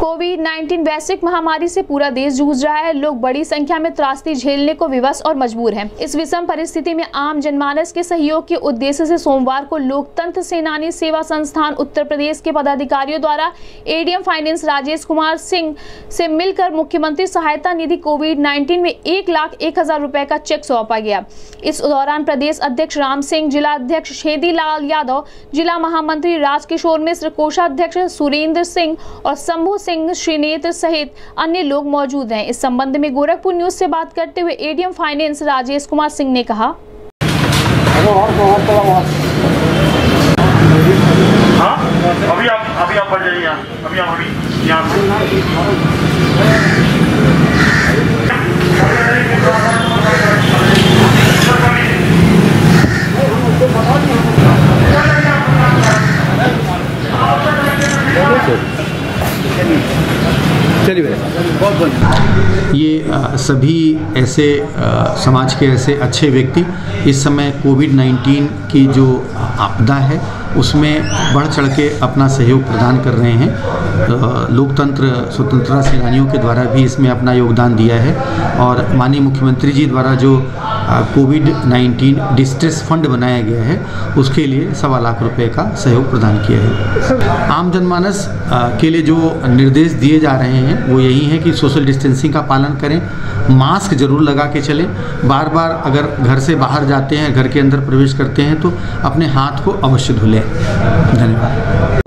कोविड-19 वैश्विक महामारी से पूरा देश जूझ रहा है। लोग बड़ी संख्या में त्रासदी झेलने को विवश और मजबूर हैं। इस विषम परिस्थिति में आम जनमानस के सहयोग के उद्देश्य से सोमवार को लोकतंत्र सेनानी सेवा संस्थान उत्तर प्रदेश के पदाधिकारियों द्वारा एडीएम फाइनेंस राजेश कुमार सिंह से मिलकर मुख्यमंत्री सहायता निधि कोविड-19 में 1,01,000 रुपए का चेक सौंपा गया। इस दौरान प्रदेश अध्यक्ष राम सिंह, जिला अध्यक्ष शेदी लाल यादव, जिला महामंत्री राजकिशोर मिश्र, कोषाध्यक्ष सुरेंद्र सिंह और शंभू सिंह श्रीनेत्र सहित अन्य लोग मौजूद हैं। इस संबंध में गोरखपुर न्यूज से बात करते हुए एडीएम फाइनेंस राजेश कुमार सिंह ने कहा, अभी आप बढ़ जाइए, अभी यहाँ ये सभी ऐसे समाज के ऐसे अच्छे व्यक्ति इस समय कोविड-19 की जो आपदा है उसमें बढ़ चढ़ के अपना सहयोग प्रदान कर रहे हैं। लोकतंत्र स्वतंत्रता सेनानियों के द्वारा भी इसमें अपना योगदान दिया है और माननीय मुख्यमंत्री जी द्वारा जो कोविड-19 डिस्ट्रेस फंड बनाया गया है उसके लिए 1.25 लाख रुपए का सहयोग प्रदान किया है। आम जनमानस के लिए जो निर्देश दिए जा रहे हैं वो यही है कि सोशल डिस्टेंसिंग का पालन करें, मास्क जरूर लगा के चलें, बार बार अगर घर से बाहर जाते हैं, घर के अंदर प्रवेश करते हैं तो अपने हाथ को अवश्य धुलें। धन्यवाद।